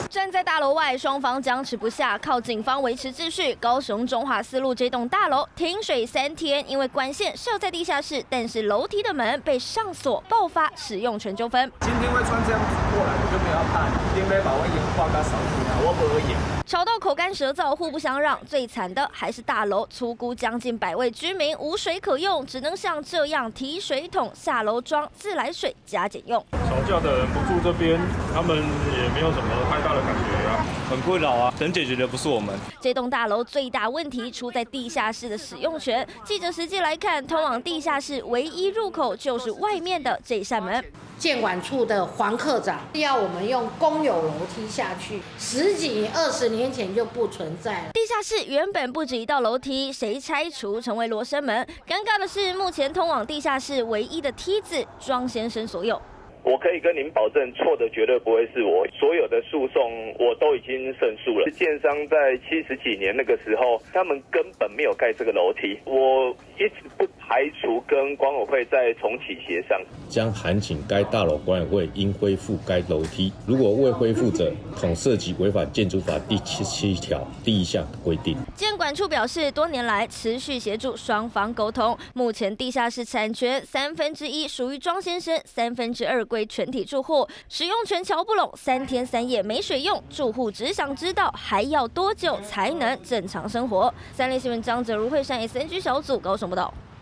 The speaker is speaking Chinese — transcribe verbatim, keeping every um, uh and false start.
站在大楼外，双方僵持不下，靠警方维持秩序。高雄中华四路这栋大楼停水三天，因为管线设在地下室，但是楼梯的门被上锁，爆发使用权纠纷。 今天会穿这样子过来，我就没有怕你，一定得把我眼花给扫出来，我不会演。 吵到口干舌燥，互不相让。最惨的还是大楼，粗估将近百位居民无水可用，只能像这样提水桶下楼装自来水加减用。 吵架的人不住这边，他们也没有什么太大的感觉啊， 很困扰啊。能解决的不是我们。 这栋大楼最大问题出在地下室的使用权。记者实际来看，通往地下室唯一入口就是外面的这扇门。 建管处的黄科长要我们用公有楼梯下去，十几二十年前就不存在了。 地下室原本不止一道楼梯，谁拆除成为罗生门？尴尬的是，目前通往地下室唯一的梯子，庄先生所有。 我可以跟您保证，错的绝对不会是我。所有的诉讼我都已经胜诉了。建商在七十几年那个时候，他们根本没有盖这个楼梯。我一直不排除跟管委会再重启协商， 将函请该大楼管委会应恢复该楼梯。如果未恢复者，恐涉及违反建筑法第七十七条第一项规定。 建管处表示，多年来持续协助双方沟通。目前地下室产权三分之一属于庄先生，三分之二归全体住户，使用权瞧不拢，三天三夜没水用，住户只想知道还要多久才能正常生活。三立新闻张哲如、惠山 S N G 小组高雄报道。